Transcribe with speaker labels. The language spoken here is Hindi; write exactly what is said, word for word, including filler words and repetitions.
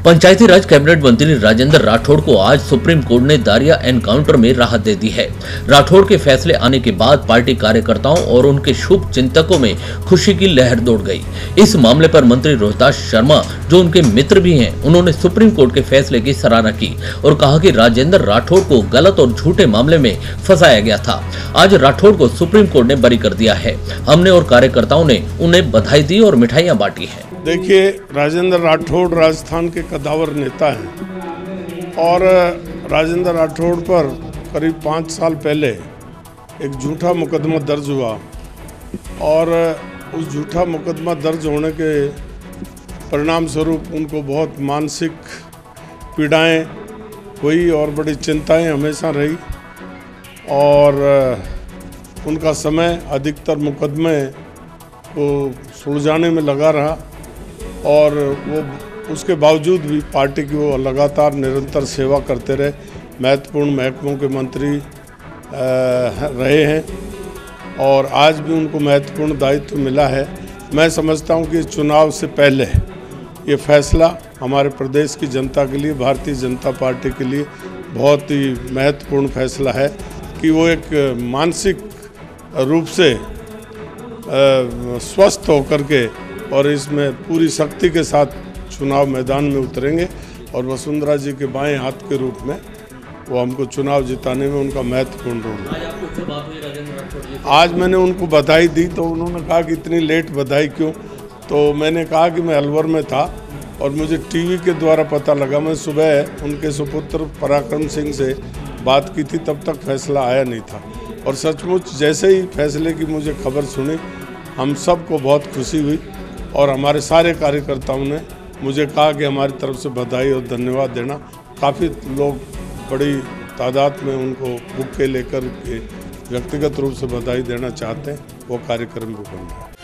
Speaker 1: पंचायती राज कैबिनेट मंत्री राजेंद्र राठौड़ को आज सुप्रीम कोर्ट ने दारिया एनकाउंटर में राहत दे दी है। राठौड़ के फैसले आने के बाद पार्टी कार्यकर्ताओं और उनके शुभ चिंतकों में खुशी की लहर दौड़ गई। इस मामले पर मंत्री रोहिताश शर्मा, जो उनके मित्र भी हैं, उन्होंने सुप्रीम कोर्ट के फैसले की सराहना की और कहा कि राजेंद्र राठौड़ को गलत और झूठे मामले में फंसाया गया था। आज राठौड़ को सुप्रीम कोर्ट ने बरी कर दिया है। हमने और कार्यकर्ताओं ने उन्हें बधाई दी और मिठाइयां बांटी है।
Speaker 2: देखिए, राजेंद्र राठौड़ राजस्थान के कद्दावर नेता हैं और राजेंद्र राठौड़ पर करीब पाँच साल पहले एक झूठा मुकदमा दर्ज हुआ और उस झूठा मुकदमा दर्ज होने के परिणाम स्वरूप उनको बहुत मानसिक पीड़ाएं हुई और बड़ी चिंताएं हमेशा रही और उनका समय अधिकतर मुकदमे को सुलझाने में लगा रहा और वो उसके बावजूद भी पार्टी की वो लगातार निरंतर सेवा करते रहे। महत्वपूर्ण महकमों के मंत्री रहे हैं और आज भी उनको महत्वपूर्ण दायित्व मिला है। मैं समझता हूँ कि चुनाव से पहले ये फैसला हमारे प्रदेश की जनता के लिए, भारतीय जनता पार्टी के लिए बहुत ही महत्वपूर्ण फैसला है कि वो एक मानसिक रूप से स्वस्थ होकर के और इसमें पूरी शक्ति के साथ चुनाव मैदान में उतरेंगे और वसुंधरा जी के बाएं हाथ के रूप में वो हमको चुनाव जिताने में उनका महत्वपूर्ण रोल है। आज मैंने उनको बधाई दी तो उन्होंने कहा कि इतनी लेट बधाई क्यों, तो मैंने कहा कि मैं अलवर में था और मुझे टीवी के द्वारा पता लगा। मैं सुबह उनके सुपुत्र पराक्रम सिंह से बात की थी, तब तक फैसला आया नहीं था और सचमुच जैसे ही फैसले की मुझे खबर सुनी, हम सबको बहुत खुशी हुई और हमारे सारे कार्यकर्ताओं ने मुझे कहा कि हमारी तरफ से बधाई और धन्यवाद देना। काफ़ी लोग बड़ी तादाद में उनको बुके लेकर के व्यक्तिगत रूप से बधाई देना चाहते हैं। वो कार्यक्रम भी बन रहा है।